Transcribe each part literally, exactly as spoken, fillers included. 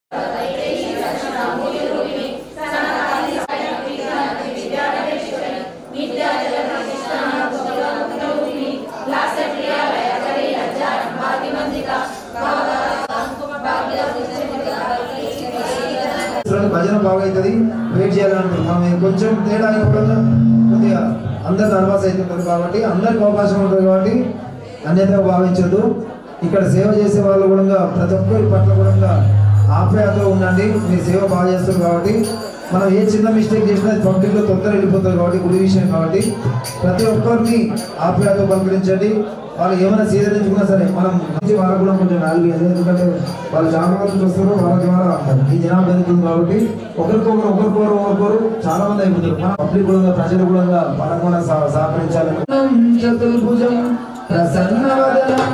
భజన బాగవుతుంది వెయిట్ చేయాలంటారు మనం కొంచెం తేడా కూడా కొద్దిగా అందరు నర్వస్ అవుతుంటారు కాబట్టి అందరికి అవకాశం ఉంటుంది కాబట్టి అన్యతగా భావించద్దు. ఇక్కడ సేవ చేసే వాళ్ళు కూడా ప్రతి ఒక్కరి పట్ల కూడా ఆప్యాయతతో ఉండండి. మీరు సేవ బాగా చేస్తారు కాబట్టి మనం ఏ చిన్న మిస్టేక్ చేసినా అది పబ్లిక్లో తొందర వెళ్ళిపోతుంది కాబట్టి గుడి విషయం కాబట్టి ప్రతి ఒక్కరిని ఆప్యాయతతో పలకరించండి. వాళ్ళు ఏమైనా సీదరించుకున్నా సరే మనం వాళ్ళకు కూడా కొంచెం వాల్యూ ఇవ్వాలి. ఎందుకంటే వాళ్ళు చాలా మంది వస్తారు, వాళ్ళ ద్వారా ఈ జనాభా పెరుగుతుంది కాబట్టి ఒకరికొకరు ఒకరికొకరు ఒకరికొకరు చాలా మంది అయిపోతారు. మన పబ్లిక్ కూడా ప్రజలు కూడా వాళ్ళకు కూడా సహకరించాలి. చతుర్భుజం ప్రసన్నవదనం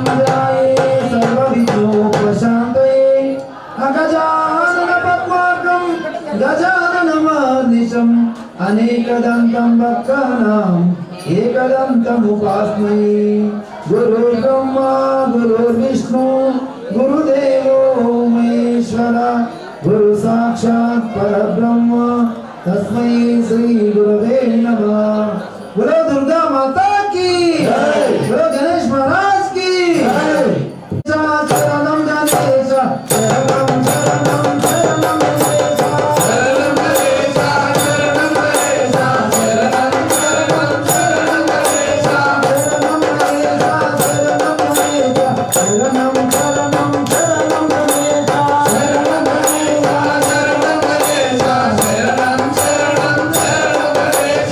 సర్వవిజోపశాంతయే అగజానన పద్మార్కం గజాననమర్నిశం అనేకదంతం భక్తానాం ఏకదంతముపాస్మయే. గురుర్బ్రహ్మా గురుర్విష్ణు గురుదేవో మహేశ్వర గురు సాక్షాత్ పరబ్రహ్మ తస్మై శ్రీ గురవే నమః. बोलो दुर्गा माता की जय, बोलो गणेश महाराज की जय. शरणम गणेश शरणम शरणम शरणम गणेश शरणम गणेश शरणम गणेश शरणम शरणम शरणम गणेश शरणम गणेश शरणम गणेश शरणम शरणम शरणम गणेश शरणम गणेश शरणम गणेश शरणम शरणम शरणम गणेश.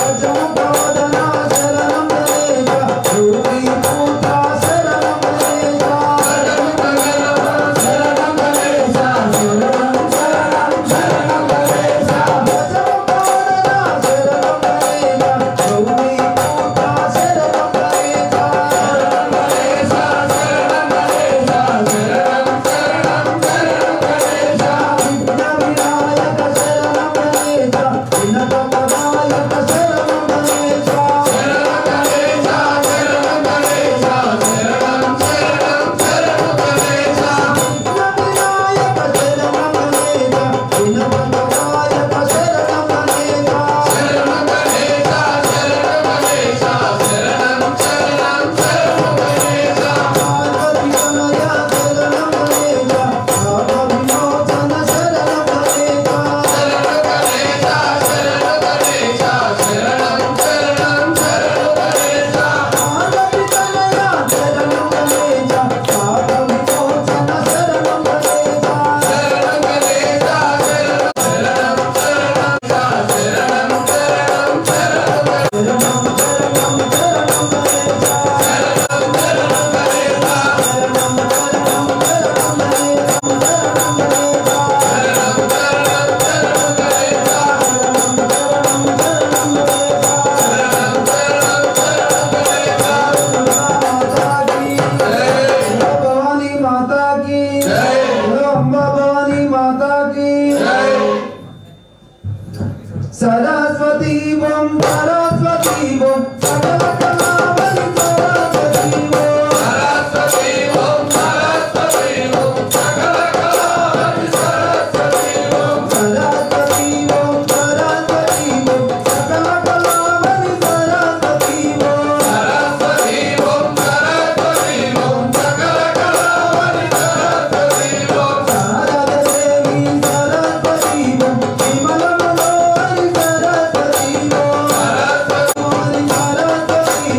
सरस्वती बम सरस्वती बम सकल कलावली सरस्वती बम सरस्वती बम सरस्वती बम सकल कलावली सरस्वती बम सरस्वती बम सरस्वती बम सकल कलावली सरस्वती बम सरस्वती बम सरस्वती बम सकल कलावली सरस्वती बम शारदा देवी सरस्वती बम विमल सरस्वती बम Saraswati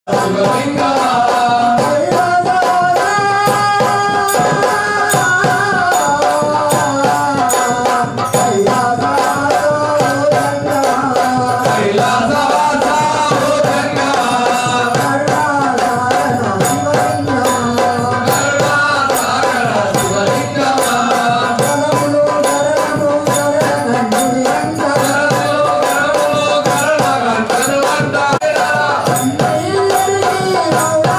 Oh,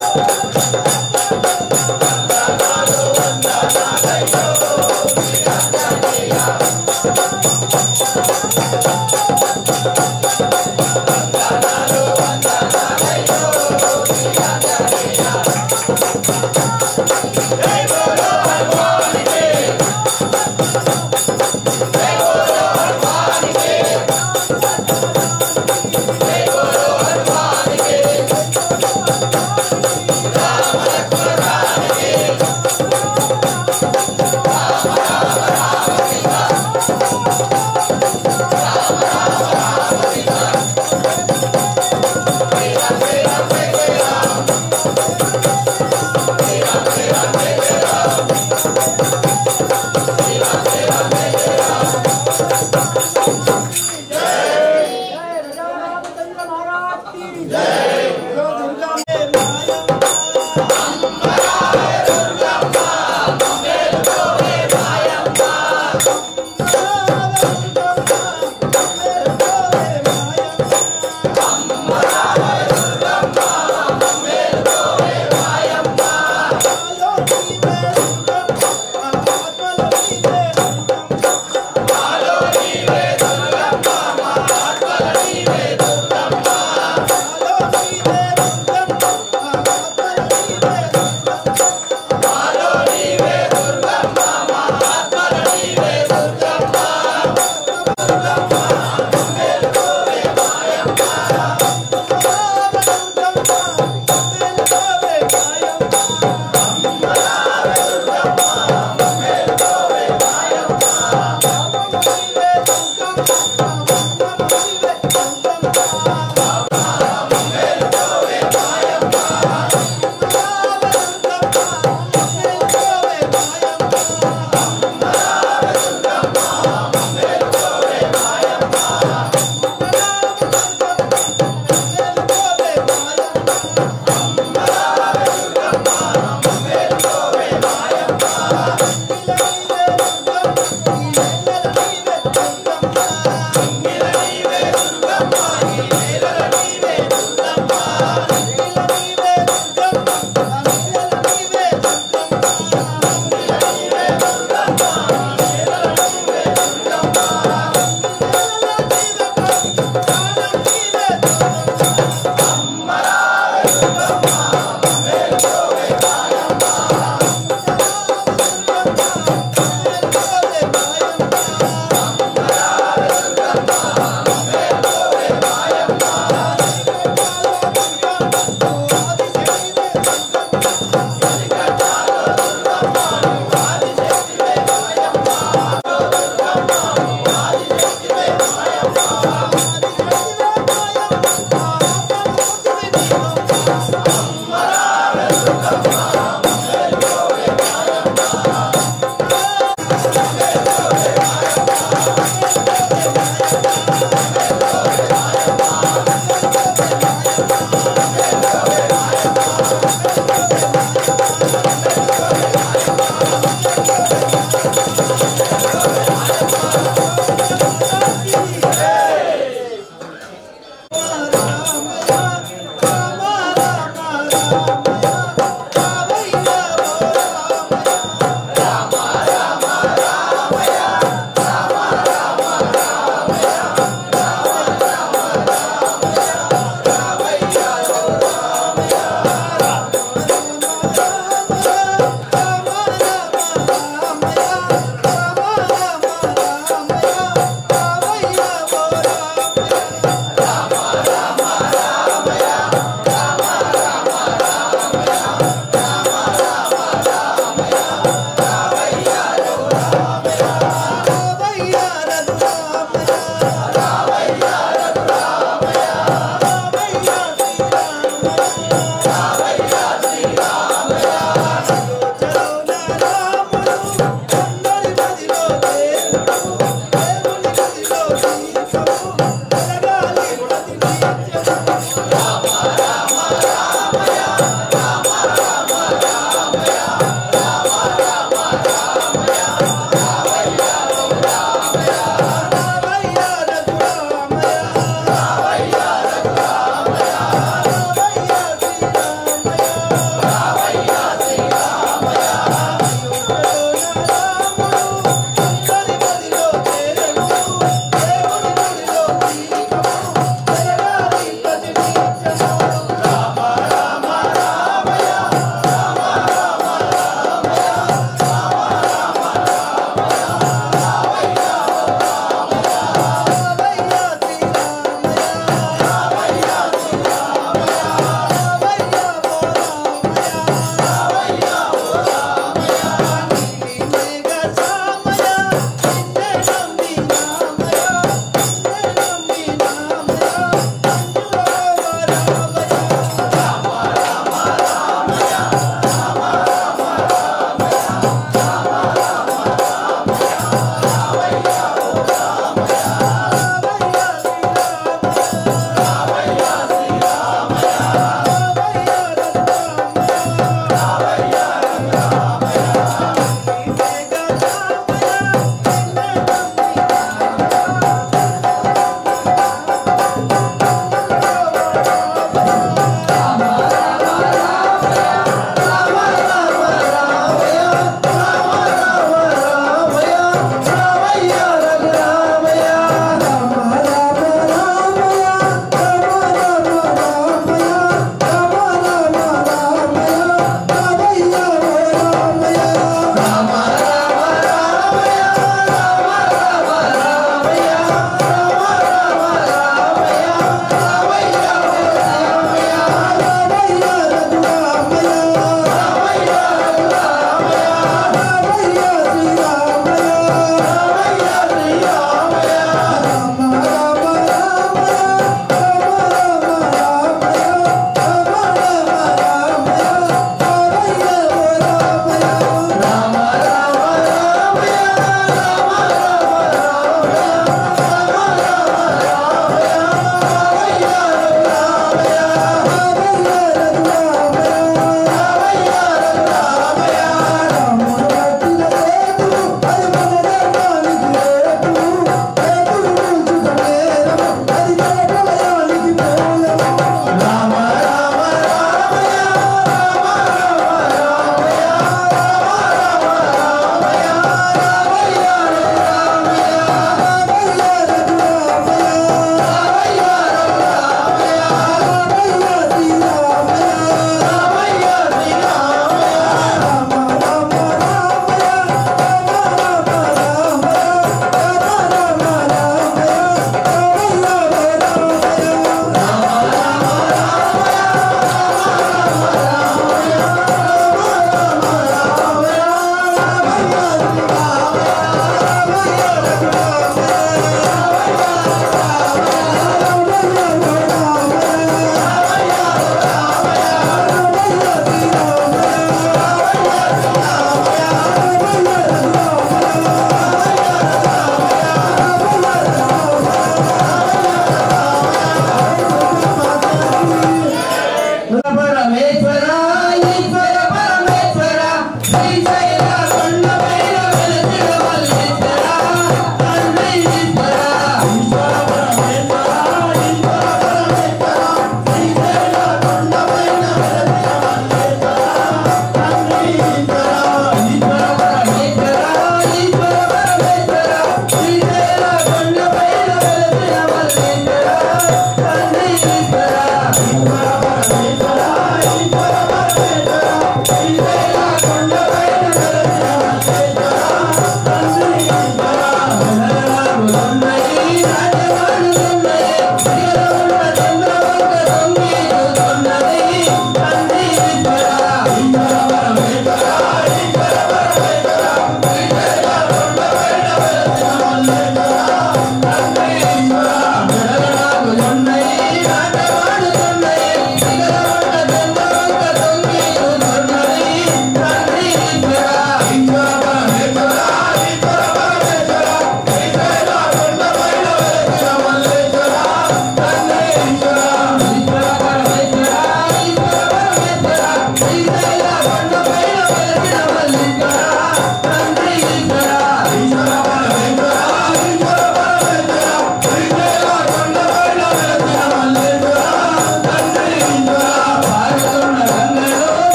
Rama Lakshmana Rama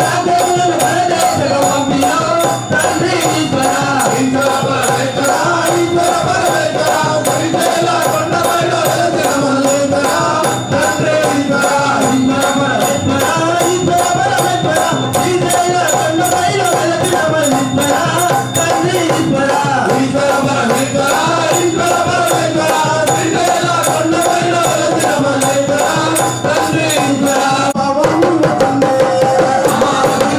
Thank you.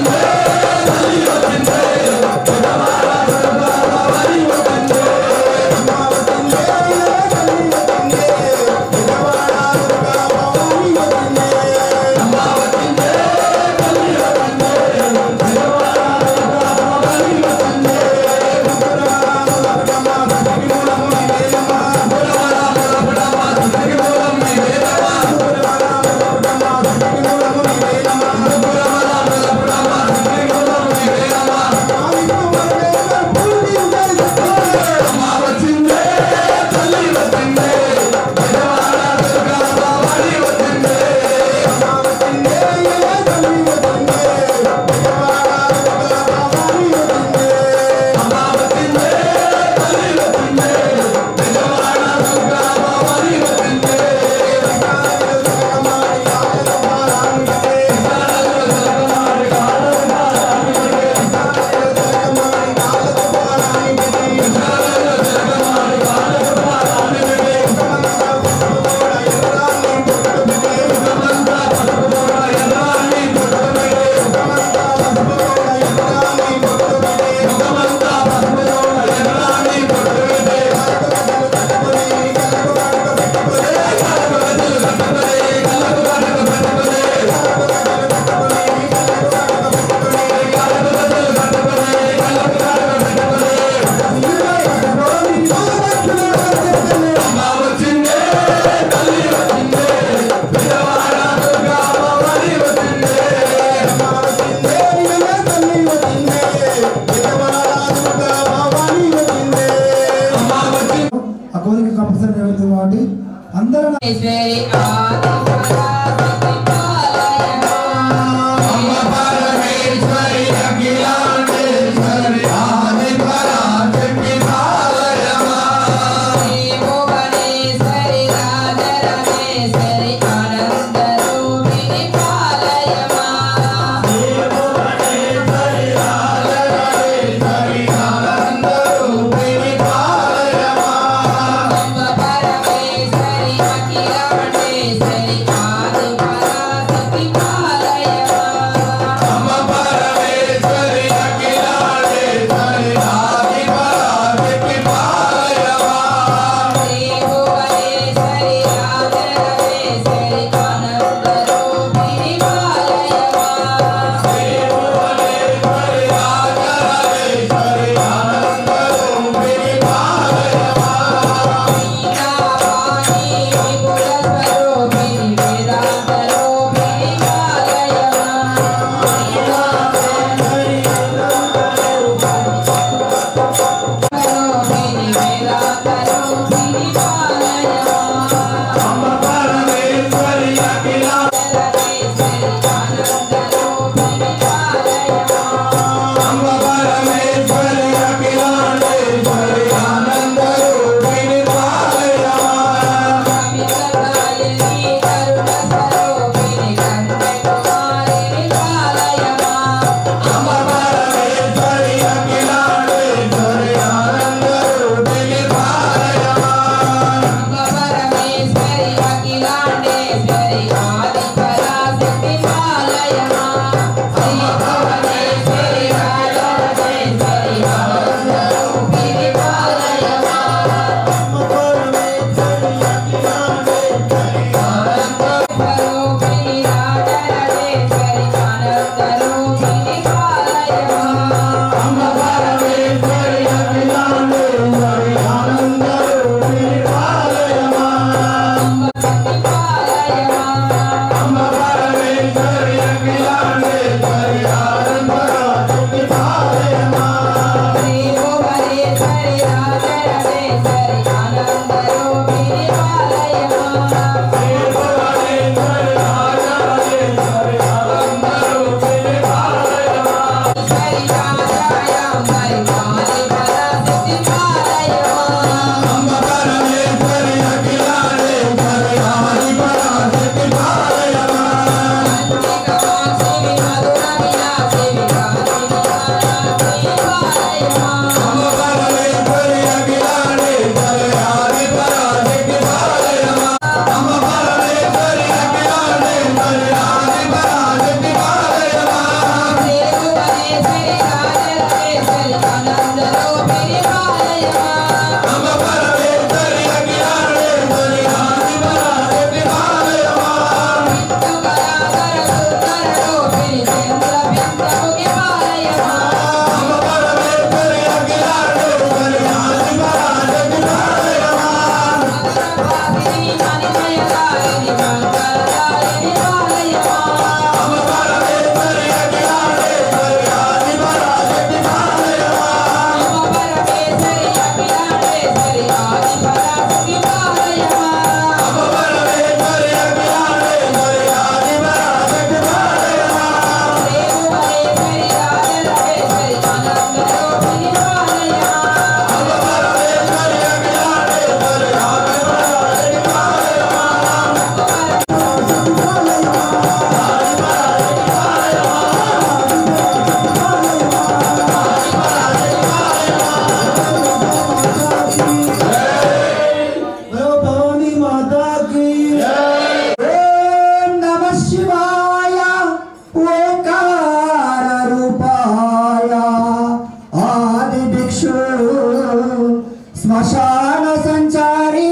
శ్మశాన సంచారీ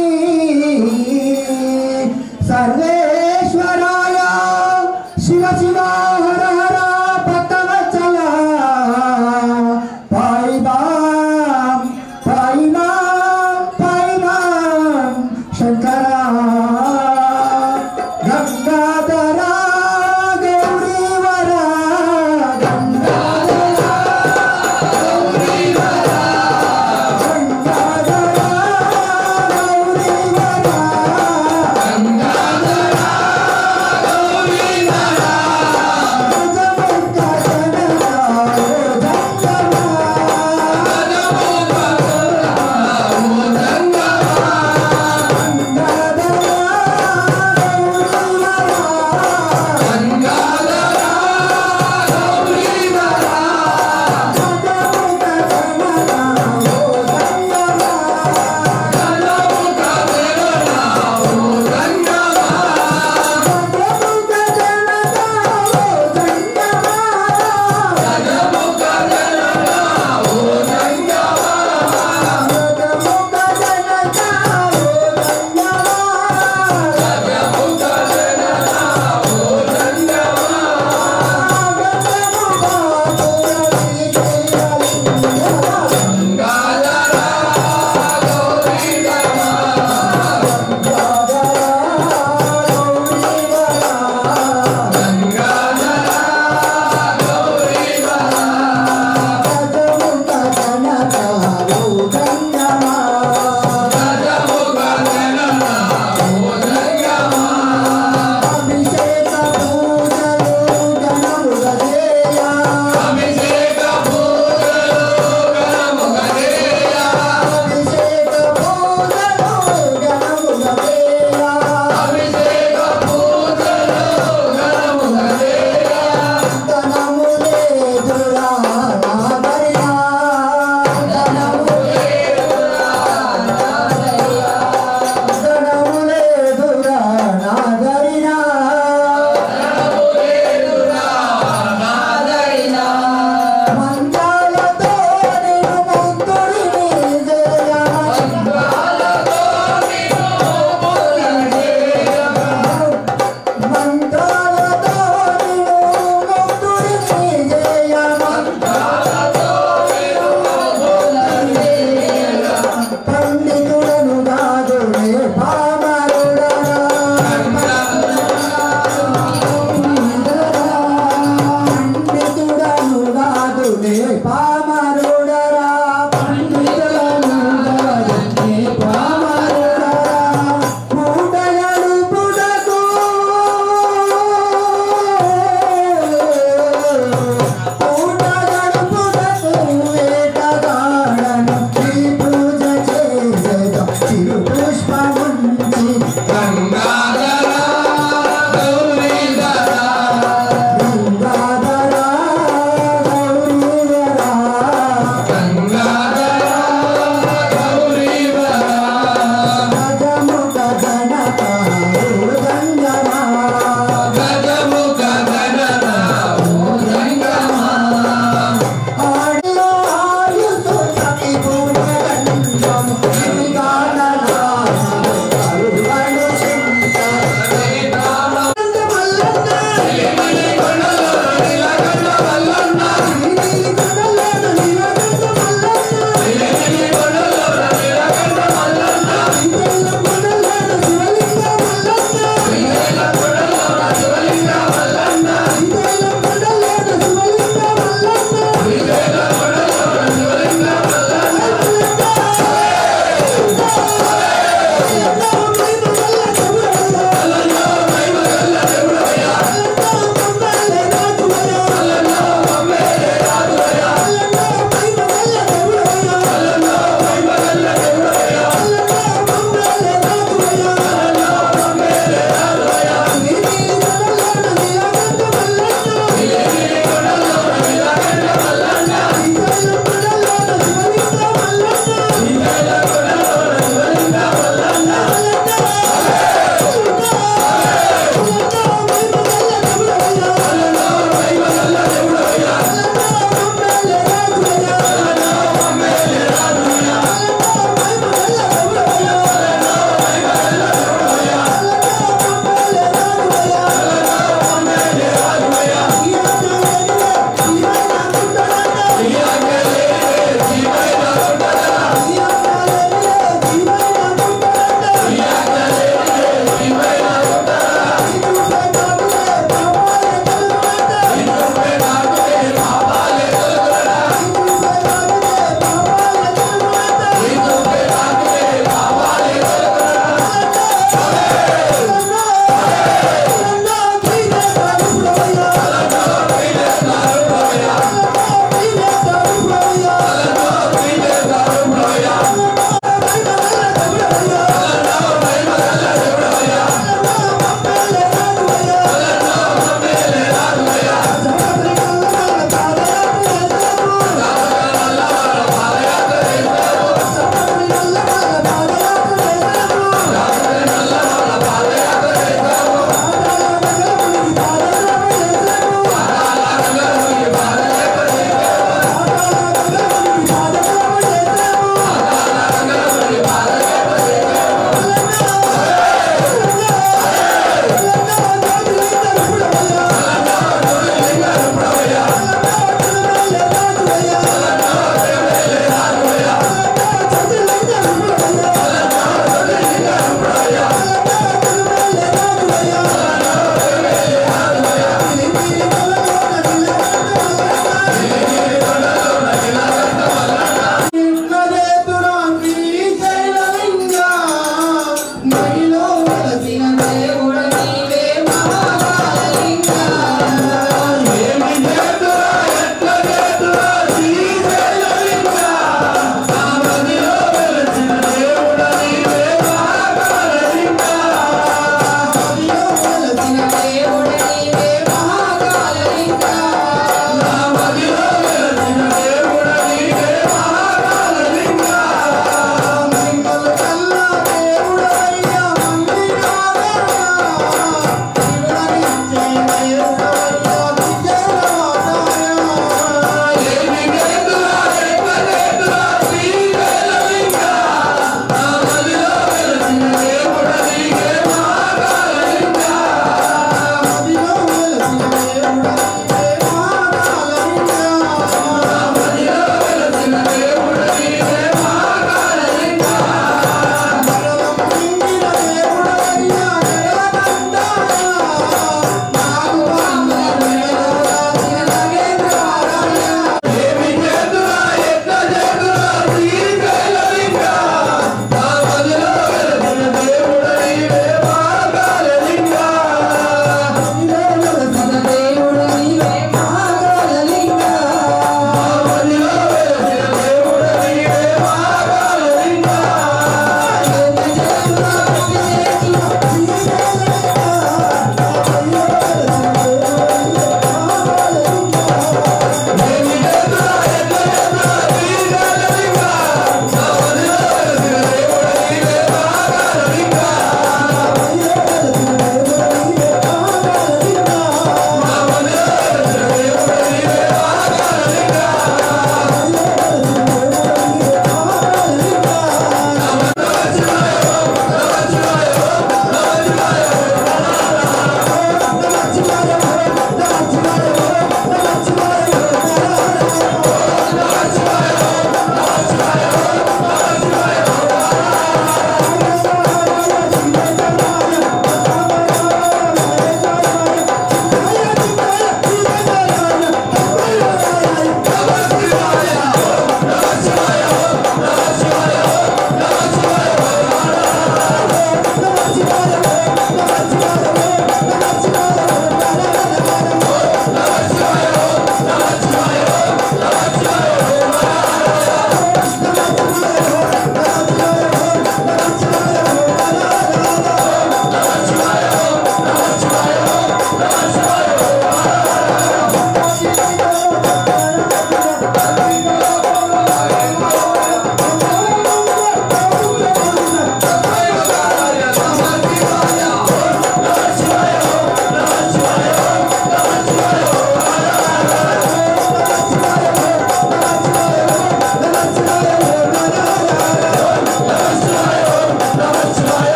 సర్వేశ్వరాయ శివ శివ హర హర భక్తవత్సల పాయిమాం పాయిమాం పాయిమాం శంకర గంగాధర గౌరీవర గంగాధర గౌరీవర గంగాధర గౌరీవర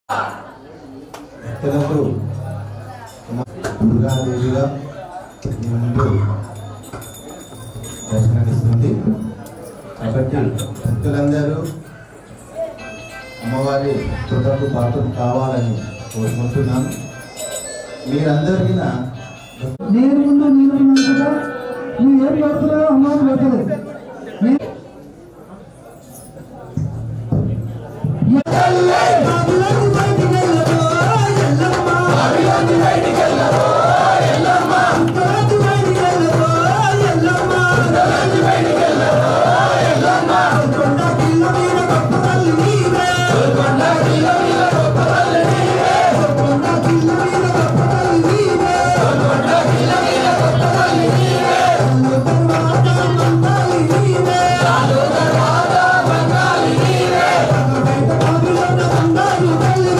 దుర్గాదేవిగా మీ ముందు దర్శనమిస్తుంది. కాబట్టి భక్తులందరూ అమ్మవారి కృపకు పాత్రలు కావాలని కోరుకుంటున్నాను. మీరందరికీ నేను ముందు నేను ముందుగా నువ్వు ఏం పెడుతున్నావు అమ్మాయి పెట్టలేదు. Thank you.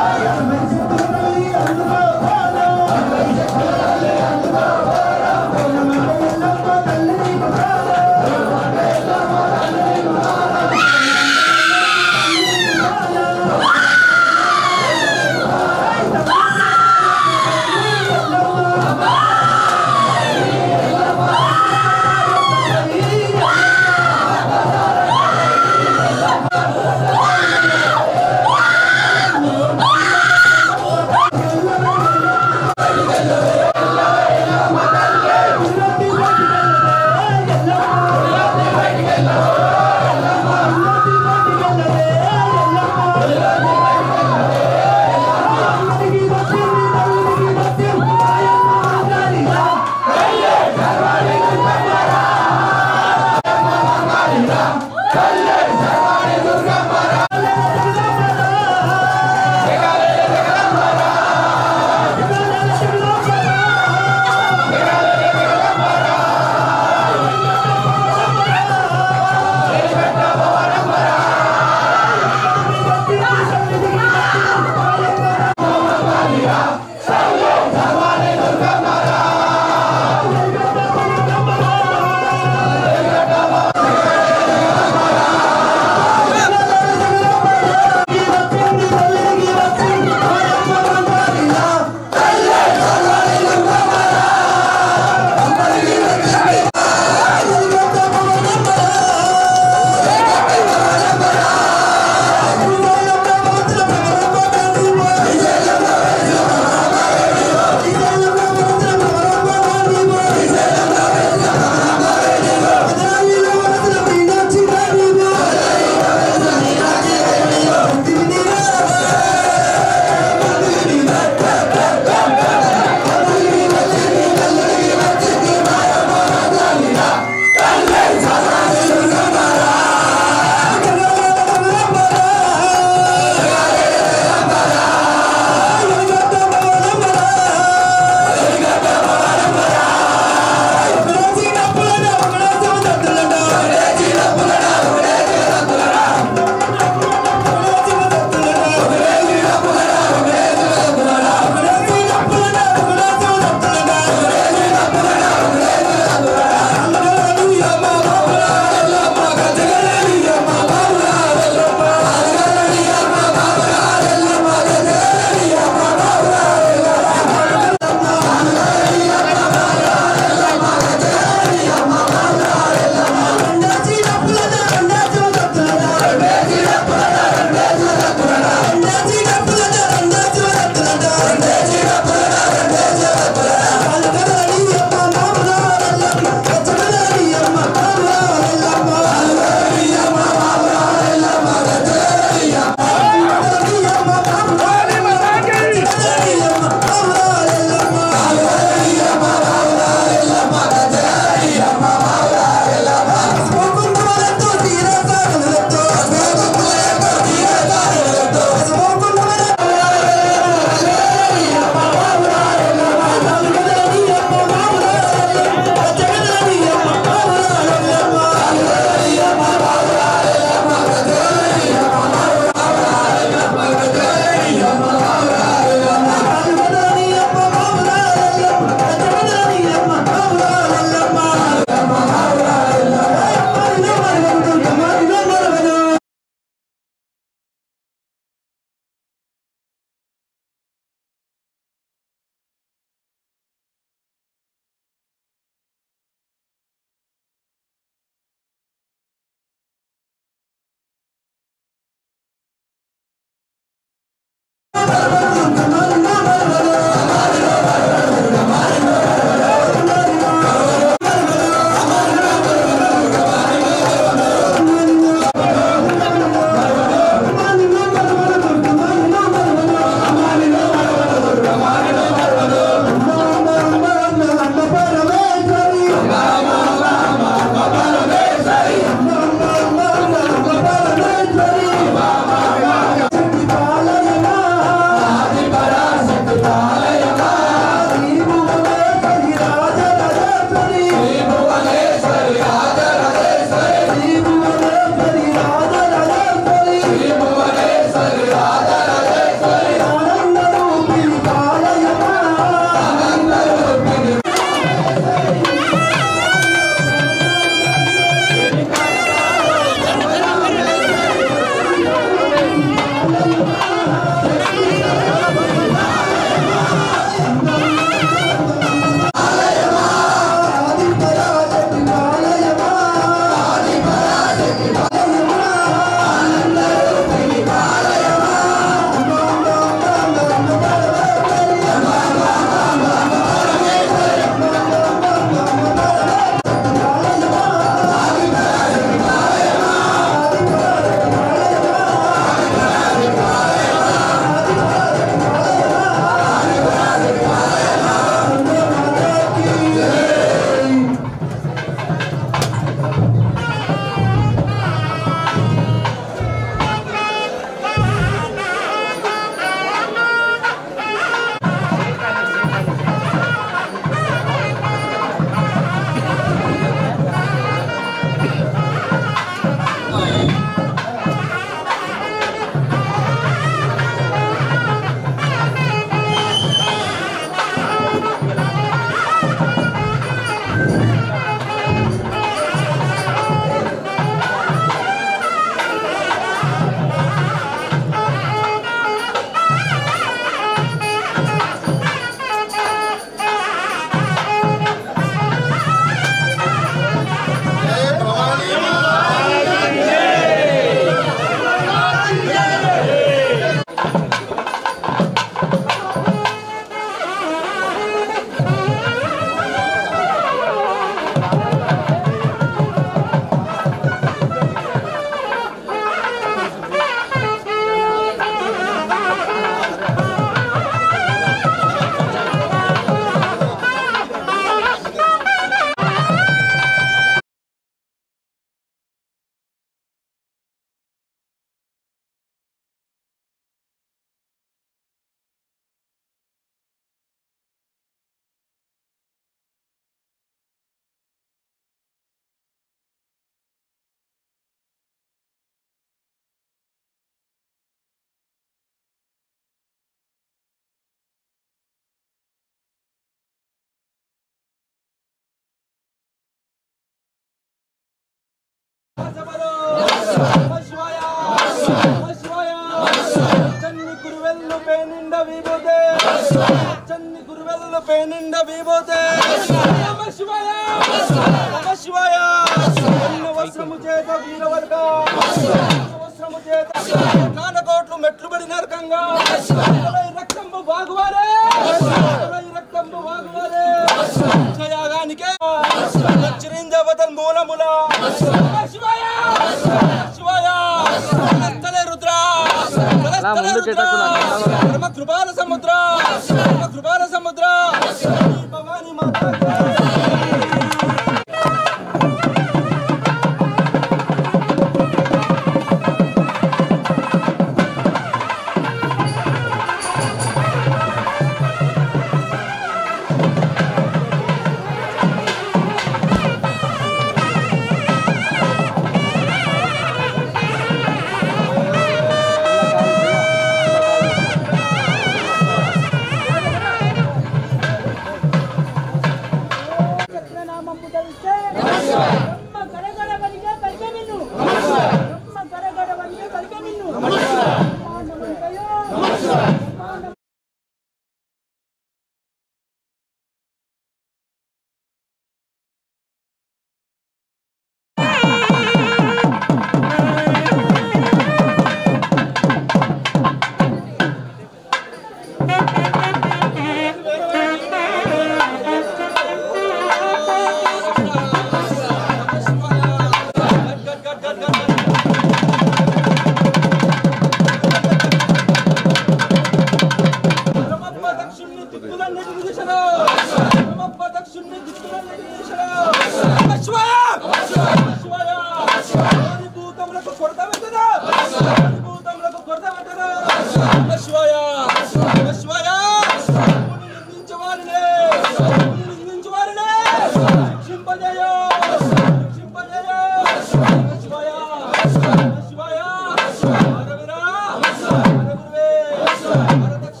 శివాయ శివాయ నిందించవారినే నిందించవారినే శింపజయ శింపజయ శివాయ శివాయ హరవీరా హరగురువే హరదక్ష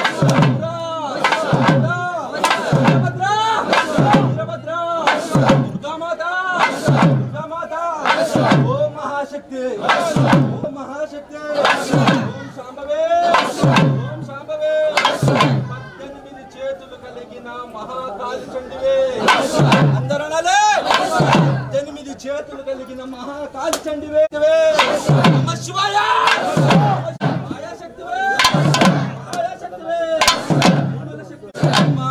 వీరభద్ర వీరభద్ర దుర్గామాత దుర్గామాత ఓం మహాశక్తి ఓం మహాశక్తి ఓం శాంభవే ఓం శాంభవే పద్దెనిమిది చేతులు కలిగిన మహాకాళి చండివే అందరూ అనాలే పద్దెనిమిది చేతులు కలిగిన మహాకాళి చండివే నమః శివాయ మాయాశక్తివే మాయాశక్తివే మూలశక్తి అమ్మా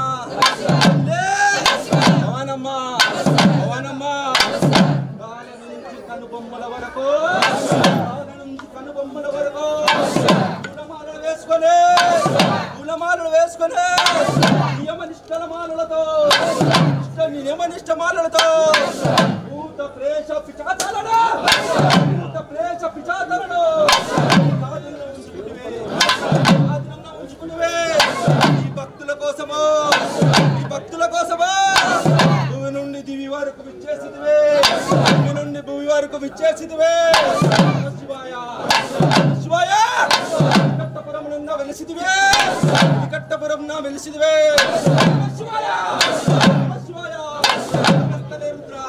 భవానమ్మ భవానమ్మ బాల నుంచి కనుబొమ్మల వరకు బాల నుంచి కనుబొమ్మల వరకు పూలమాలలు వేసుకొని పూలమాలలు వేసుకొని నియమ నిష్టల మాలలతో నియమ నిష్ట మాలలతో భూత ప్రేష పిచాతలను భూత ప్రేష పిచాతలను ఆధీనంలో ఉంచుకునివే ఆధీనంలో ఉంచుకునివే ఈ భక్తుల కోసము ఈ భక్తుల కోసము భూమి నుండి దివి వరకు విచ్చేసిదివే భూమి నుండి భూమి వరకు విచ్చేసిదివే శివాయ శివాయ కట్టపురం నుండి వెలిసిదివే కట్టపురం నా వెలిసిదివే శివాయ శివాయ కర్తలేరుద్ర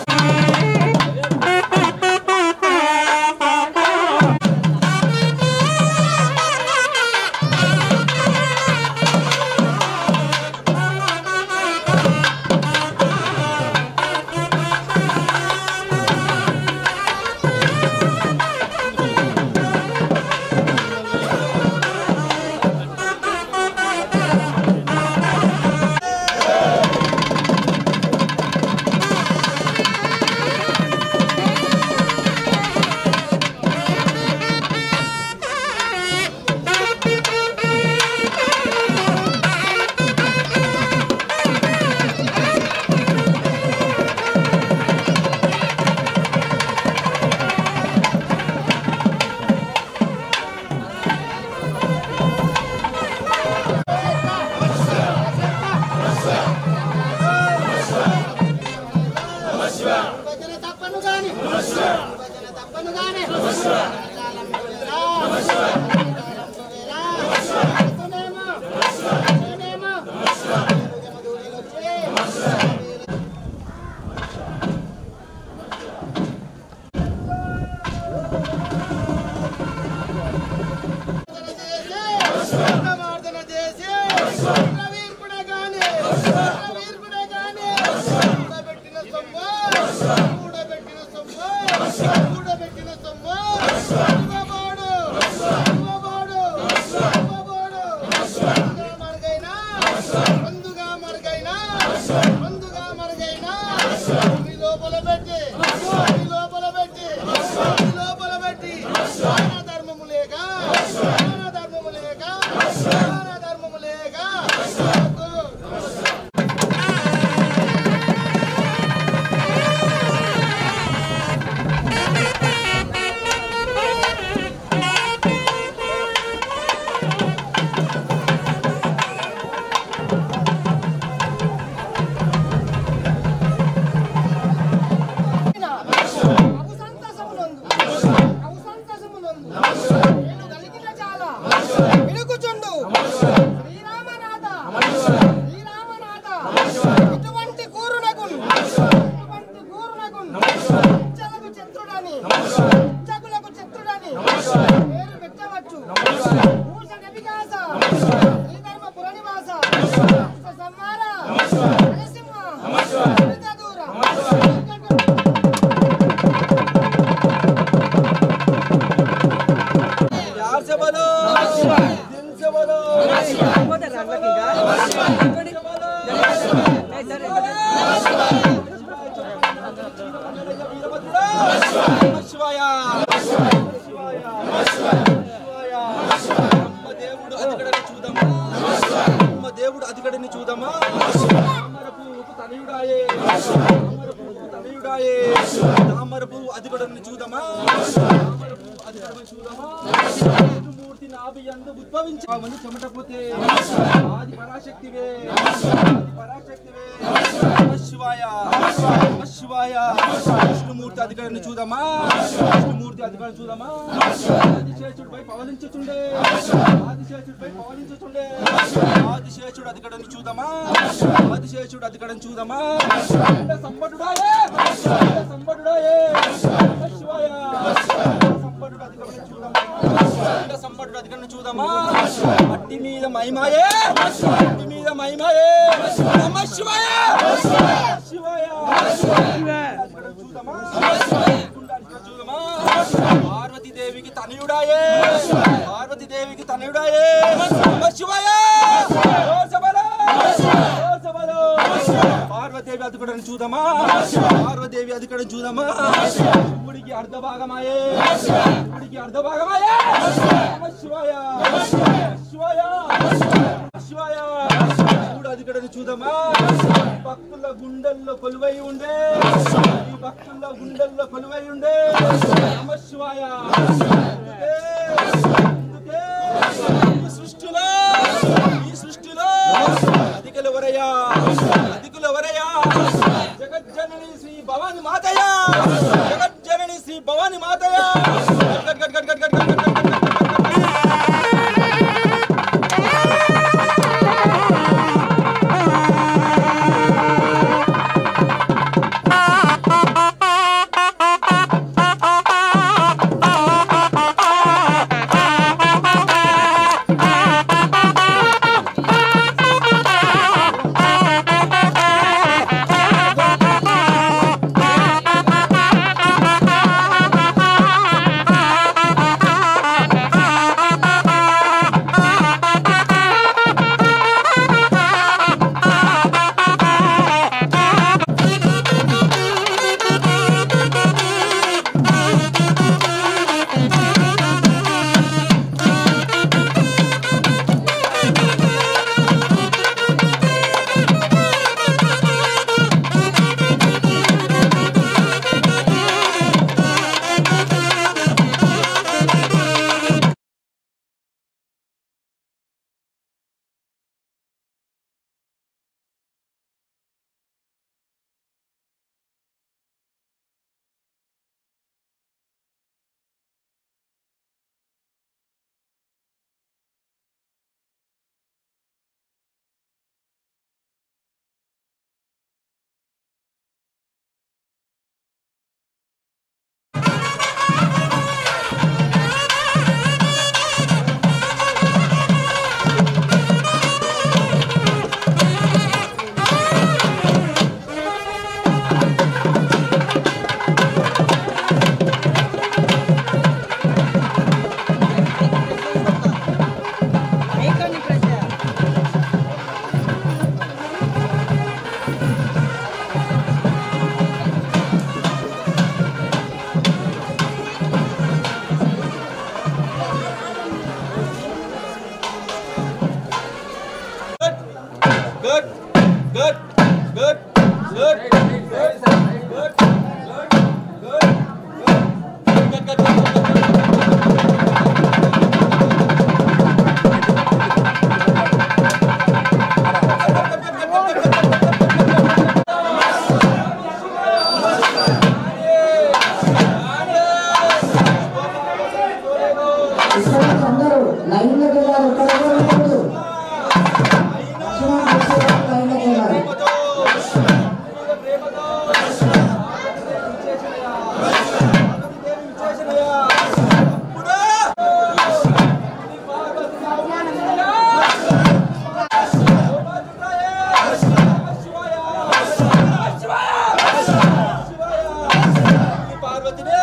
దేవుడు అధికడిని చూద్దామా తనయుడాయే తనయుడాయే తామరపు అధికడిని చూద్దామా అధికడిని చూద్దామా మూర్తి నాభి భూమి యందు ఉద్భవించి అవన్నీ చెమటపోతే ఆది పరాశక్తివే ఆది పరాశక్తివే శివాయ శివాయ విష్ణుమూర్తి అధికారిని చూద్దామా విష్ణుమూర్తి అధికారిని చూద్దామా ఆదిశేషుడిపై పవలించుచుండే ఆదిశేషుడిపై పవలించుచుండే ఆదిశేషుడు అధికారిని చూద్దామా ఆదిశేషుడు అధికారిని చూద్దామా సంపడుడాయే సంపడుడాయే శివాయ సంపడుడు అధికారిని చూద్దామా సంపడుడు అధికారిని చూద్దామా అట్టి మీద మహిమాయే అట్టి మీద మహిమాయే నమః శివాయ శివాయ చూద్దామా చూద్దామా పార్వతీ దేవికి తనయుడాయే పార్వతీ దేవికి తనయుడాయే నమః శివాయ పార్వదేవి అధికడని చూద్దామా పార్వదేవి అధికడని చూద్దామా శివుడికి అర్ధ భాగమాయే శివుడికి అర్ధ భాగమాయే నమః శివాయ శివాయ శివాయ శివుడు అధికడని చూద్దామా భక్తుల గుండెల్లో కొలువై ఉండే ఈ భక్తుల గుండెల్లో కొలువై ఉండే నమః శివాయ ఈ సృష్టిలో ఈ సృష్టిలో అధికులెవరయ్యా అధికులెవరయ్యా జగజ్జనని శ్రీ భవాని మాతయ్య జగజ్జనని శ్రీ భవాని మాతయ్య గట్ గట్ గట్ గట్ గట్ గట్ గట్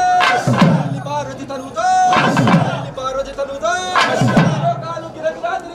పార్వతి తనుతో పార్వతి తనుతో కాలు గిరగిరాత్రి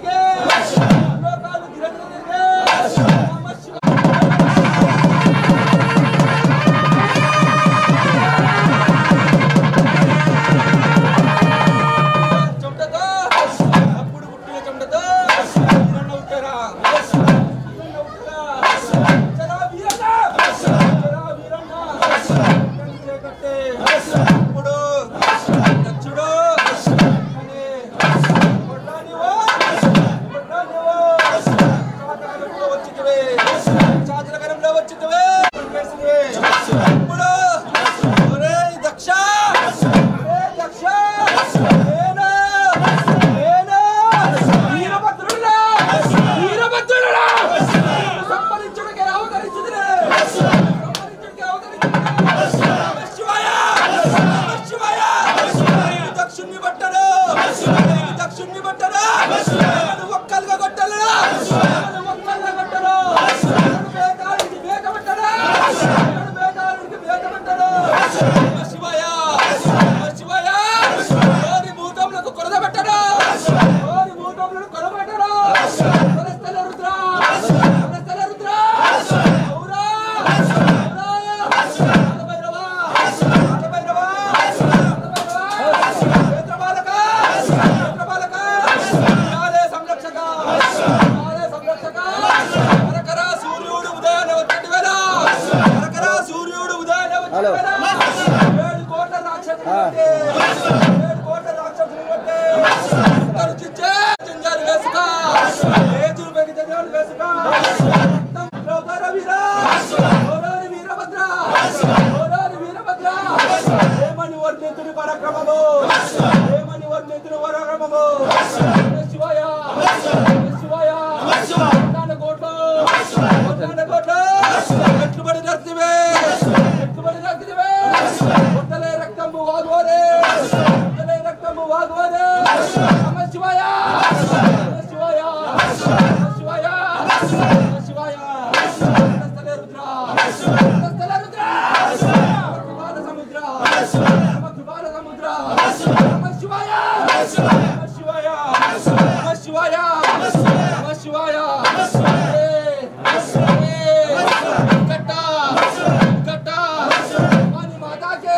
కొట్టరా ఒక్కలుగా కొట్టరా ఒక్కలుగా కొట్టరా బేతాళుడికి బేకమంటారా బేతాళుడికి బేకమంటారా శివయ్య శివయ్య ఓరి భూతములకు కొరదబెట్టరా ఓరి భూతములను కొరబెట్టరా కొరస్తల రుద్ర కొరస్తల రుద్ర ఔరా భైరవా భైరవా క్షేత్రపాలక క్షేత్రపాలక నాదే సంరక్షక నాదే సంరక్షక కరకర సూర్యుడు ఉదయాన్నే వచ్చేటి వేళ కరకర సూర్యుడు ఉదయాన్నే వచ్చేటి వేళ ఏడు కోట్ల రాక్షసులు ఉంటే ఏడు కోట్ల రాక్షసులు ఉంటే కరుచిచ్చే జింజాలు వేసుక ఏజులు పెగి జింజాలు వేసుక రౌదర వీర ఓరారి వీరభద్ర ఓరారి వీరభద్ర ఏమని వర్ణితుని పరాక్రమము ఏమని వర్ణితుని పరాక్రమము శివయ్య శివయ్య వందల కోట్లు వందల కోట్లు ఎట్టుబడి నర్తివే ఎట్టుబడి నర్తివే వందలే రక్తము వాగోరే వందలే రక్తము వాగోరే నమ శివయ్య నమ శివయ్య నమ శివయ్య నమ శివయ్య స్థలే రుద్ర స్థలే రుద్ర కృపాల సముద్ర నమ కృపాల సముద్ర నమ శివయ్య నమ శివయ్య నమ శివయ్య నమ శివయ్య కట్ట కట్ట వాణి మాతాకే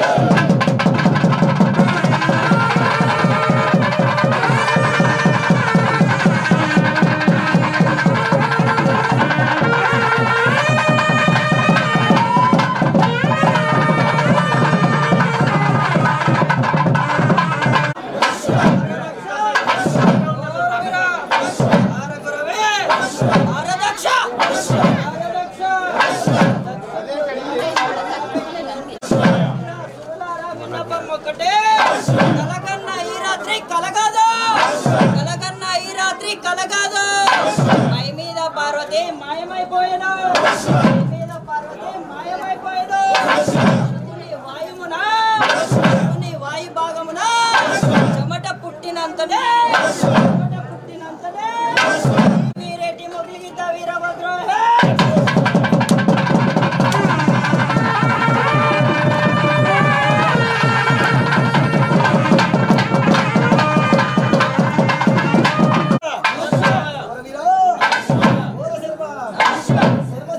ఒకటే కలకన్నా ఈ రాత్రి కలగాదు కలకన్నా ఈ రాత్రి కలగాదు మై మీద పార్వతి మాయమైపోయాను మై మీద పార్వతి మాయమైపోయాను శివుని వాయుమున శివుని వాయు భాగమున చెమట పుట్టినంతనే చెమట పుట్టినంతనే వీరేటి మొగిలి గీత వీరభద్ర శర్మ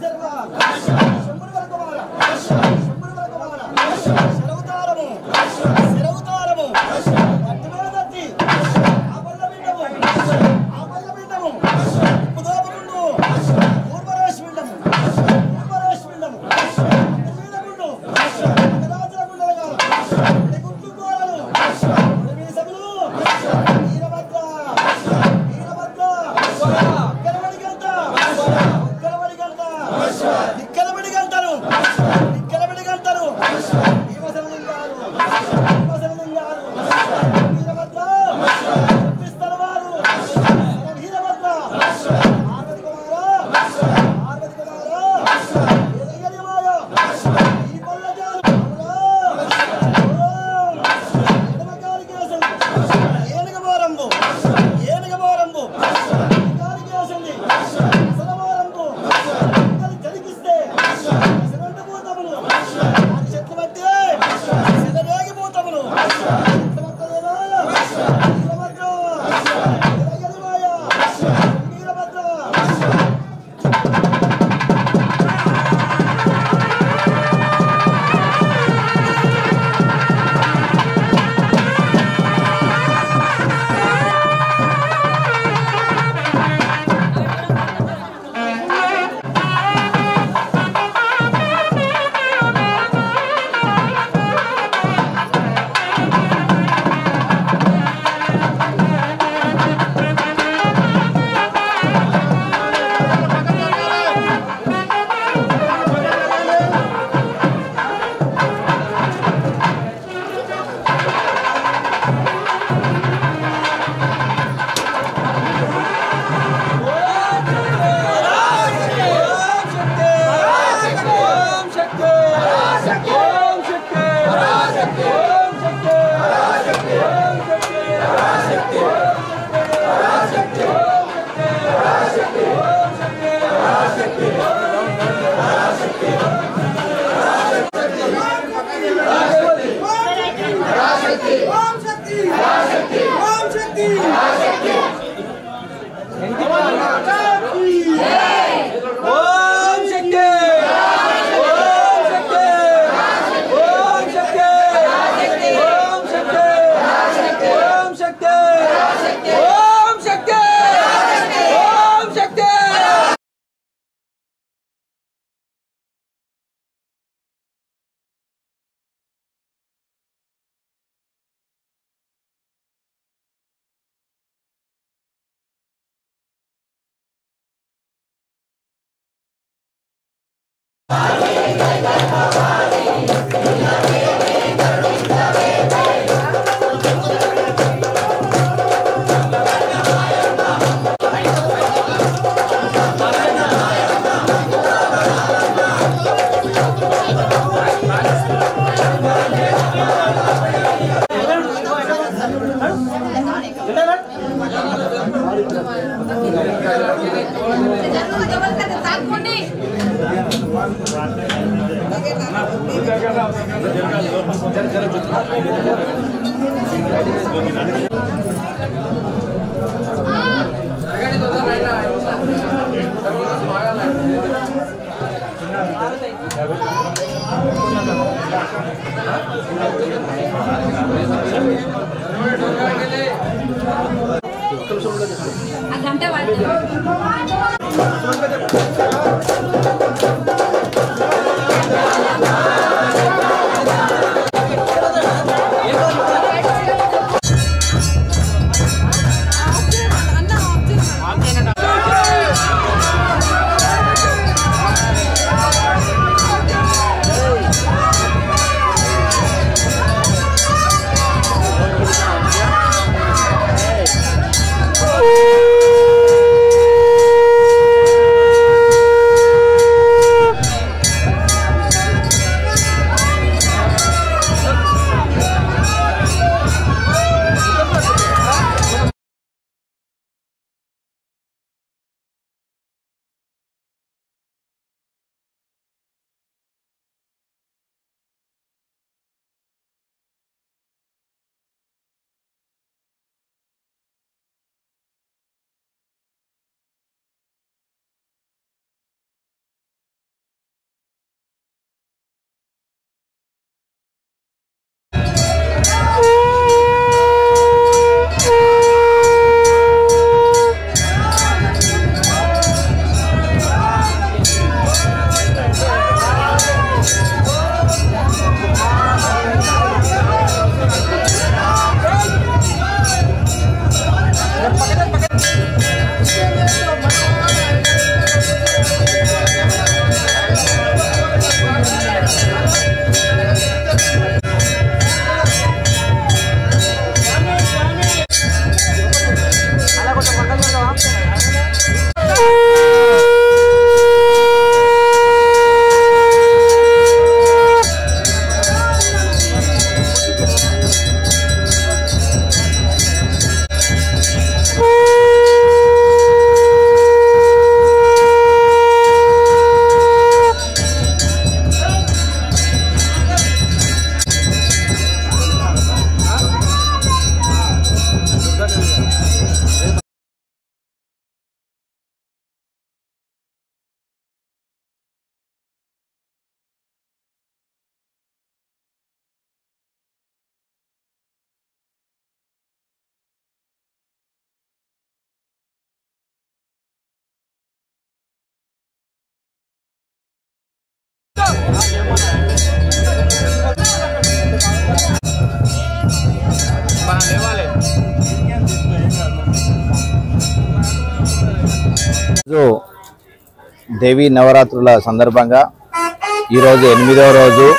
దేవి నవరాత్రుల సందర్భంగా ఈరోజు ఎనిమిదవ రోజు.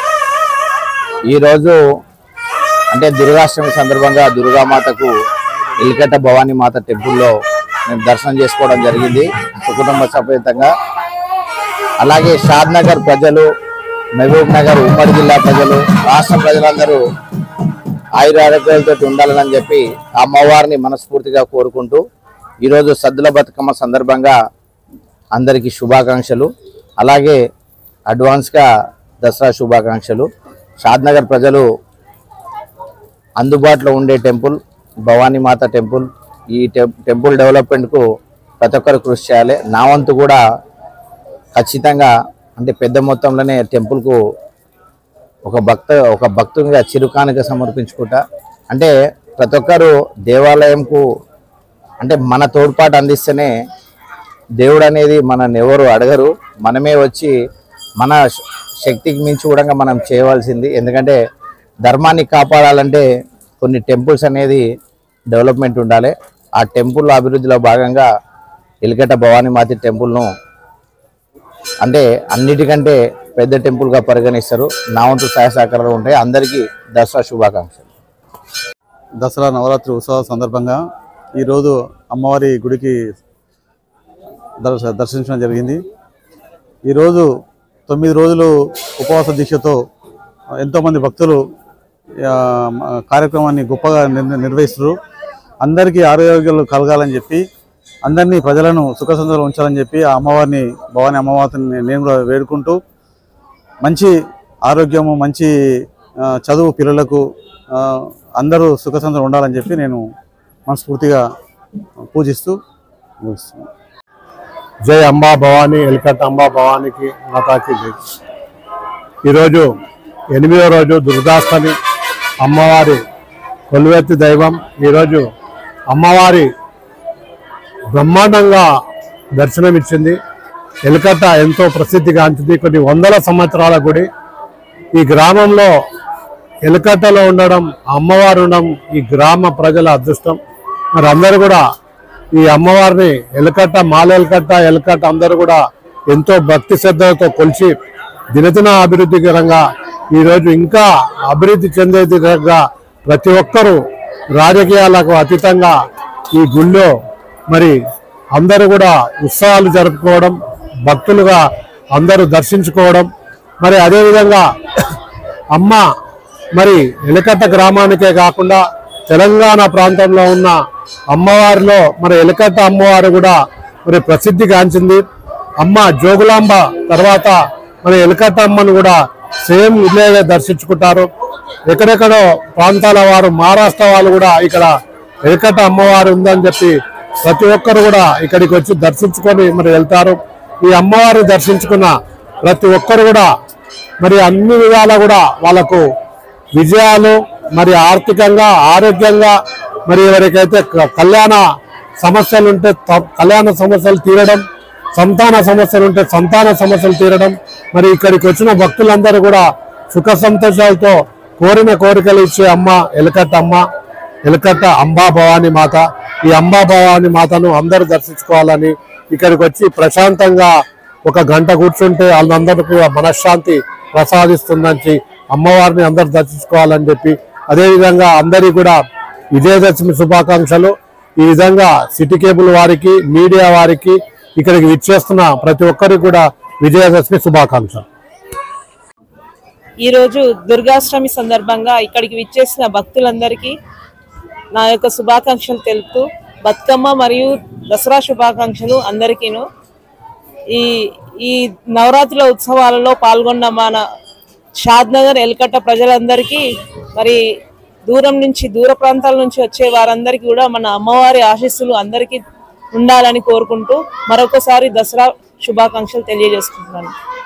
ఈరోజు అంటే దుర్గాష్టమి సందర్భంగా దుర్గామాతకు ఎలికట్ట భవానీ మాత టెంపుల్లో మేము దర్శనం చేసుకోవడం జరిగింది కుటుంబ సమేతంగా. అలాగే షాద్ నగర్ ప్రజలు, మహబూబ్ నగర్ ఉమ్మడి జిల్లా ప్రజలు, రాష్ట్ర ప్రజలందరూ ఆయురారోగ్యాలతో ఉండాలని చెప్పి అమ్మవారిని మనస్ఫూర్తిగా కోరుకుంటూ ఈరోజు సద్దుల బతుకమ్మ సందర్భంగా అందరికీ శుభాకాంక్షలు. అలాగే అడ్వాన్స్గా దసరా శుభాకాంక్షలు. షాద్ నగర్ ప్రజలు అందుబాటులో ఉండే టెంపుల్ భవానీ మాత టెంపుల్, ఈ టెంపుల్ డెవలప్మెంట్కు ప్రతి ఒక్కరు కృషి చేయాలి. నా వంతు కూడా ఖచ్చితంగా అంటే పెద్ద మొత్తంలోనే టెంపుల్కు ఒక భక్త ఒక భక్తునిగా చిరుకానుక సమర్పించుకుంటా. అంటే ప్రతి ఒక్కరు దేవాలయంకు అంటే మన తోడ్పాటు అందిస్తేనే దేవుడు అనేది మనల్ని ఎవరు అడగరు, మనమే వచ్చి మన శక్తికి మించి కూడా మనం చేయవలసింది. ఎందుకంటే ధర్మాన్ని కాపాడాలంటే కొన్ని టెంపుల్స్ అనేది డెవలప్మెంట్ ఉండాలి. ఆ టెంపుల్ అభివృద్ధిలో భాగంగా ఎలికట్ట భవానీ మాత టెంపుల్ను అంటే అన్నిటికంటే పెద్ద టెంపుల్గా పరిగణిస్తారు. నా వంతు సహాయ సహకారాలు ఉంటాయి. అందరికీ దసరా శుభాకాంక్షలు. దసరా నవరాత్రి ఉత్సవాల సందర్భంగా ఈరోజు అమ్మవారి గుడికి దర్శ దర్శించడం జరిగింది. ఈరోజు తొమ్మిది రోజులు ఉపవాస దీక్షతో ఎంతోమంది భక్తులు కార్యక్రమాన్ని గొప్పగా నిర్వహిస్తారు. అందరికీ ఆరోగ్యాలు కలగాలని చెప్పి అందరినీ ప్రజలను సుఖ సంతోషాలు ఉంచాలని చెప్పి ఆ అమ్మవారిని భవానీ అమ్మవారిని నేను కూడా వేడుకుంటూ మంచి ఆరోగ్యము మంచి చదువు పిల్లలకు అందరూ సుఖసంతోషంగా ఉండాలని చెప్పి నేను మనస్ఫూర్తిగా పూజిస్తూ ముగిస్తున్నాను. జై అంబా భవానీ, ఎలికట్ట అంబా భవానీకి మాతాకి జై. ఈరోజు ఎనిమిదో రోజు దుర్గాష్టమి, అమ్మవారి కొలువెత్తి దైవం. ఈరోజు అమ్మవారి బ్రహ్మాండంగా దర్శనమిచ్చింది. ఎలికట్ట ఎంతో ప్రసిద్ధిగాంచింది, కొన్ని వందల సంవత్సరాల గుడి. ఈ గ్రామంలో ఎలికట్టలో ఉండడం, అమ్మవారు ఉండడం ఈ గ్రామ ప్రజల అదృష్టం. మరి అందరూ కూడా ఈ అమ్మవారిని ఎలికట్ట, మాల ఎలికట్ట, ఎలికట్ట అందరూ కూడా ఎంతో భక్తి శ్రద్ధలతో కొలిచి దినదిన అభివృద్ధికరంగా ఈరోజు ఇంకా అభివృద్ధి చెందే విధంగా ప్రతి ఒక్కరూ రాజకీయాలకు అతీతంగా ఈ గుళ్ళో మరి అందరూ కూడా ఉత్సవాలు జరుపుకోవడం, భక్తులుగా అందరూ దర్శించుకోవడం. మరి అదేవిధంగా అమ్మ మరి ఎలికట్ట గ్రామానికే కాకుండా తెలంగాణ ప్రాంతంలో ఉన్న అమ్మవారిలో మరి ఎలికట్ట అమ్మవారు కూడా మరి ప్రసిద్ధిగాంచింది. అమ్మ జోగులాంబ తర్వాత మరి ఎలికట్ట అమ్మను కూడా సేమ్ ఇలాగే దర్శించుకుంటారు. ఎక్కడెక్కడో ప్రాంతాల వారు, మహారాష్ట్ర వాళ్ళు కూడా ఇక్కడ ఎలికట్ట అమ్మవారు ఉందని చెప్పి ప్రతి ఒక్కరు కూడా ఇక్కడికి వచ్చి దర్శించుకొని మరి వెళ్తారు. ఈ అమ్మవారిని దర్శించుకున్న ప్రతి ఒక్కరు కూడా మరి అన్ని విధాలా కూడా వాళ్ళకు విజయాలు, మరి ఆర్థికంగా, ఆరోగ్యంగా, మరి ఎవరికైతే కళ్యాణ సమస్యలు ఉంటే కళ్యాణ సమస్యలు తీరడం, సంతాన సమస్యలు ఉంటే సంతాన సమస్యలు తీరడం, మరి ఇక్కడికి వచ్చిన భక్తులందరూ కూడా సుఖ సంతోషాలతో కోరిన కోరికలు ఇచ్చే అమ్మ ఎలికట్ట అమ్మ, ఎలికట్ట అంబా భవానీ మాత. ఈ అంబా భవానీ మాతను అందరూ దర్శించుకోవాలని, ఇక్కడికి వచ్చి ప్రశాంతంగా ఒక గంట కూర్చుంటే వాళ్ళందరికీ మనశ్శాంతి ప్రసాదిస్తుందని అమ్మవారిని అందరూ దర్శించుకోవాలని చెప్పి, అదేవిధంగా అందరికీ కూడా విజయదశమి శుభాకాంక్షలు. ఈ విధంగా సిటీ కేబుల్ వారికి, మీడియా వారికి, ఇక్కడికి విచ్చేస్తున్న ప్రతి ఒక్కరికి కూడా విజయదశమి శుభాకాంక్షలు. ఈరోజు దుర్గాష్టమి సందర్భంగా ఇక్కడికి విచ్చేసిన భక్తులందరికీ నా యొక్క శుభాకాంక్షలు తెలుపుతూ, బతుకమ్మ మరియు దసరా శుభాకాంక్షలు అందరికీను. ఈ ఈ నవరాత్రుల ఉత్సవాలలో పాల్గొన్న మన షాద్నగర్, ఎలికట్ట ప్రజలందరికీ, మరి దూరం నుంచి, దూర ప్రాంతాల నుంచి వచ్చే వారందరికీ కూడా మన అమ్మవారి ఆశీస్సులు అందరికీ ఉండాలని కోరుకుంటూ మరొకసారి దసరా శుభాకాంక్షలు తెలియజేసుకుంటున్నాను.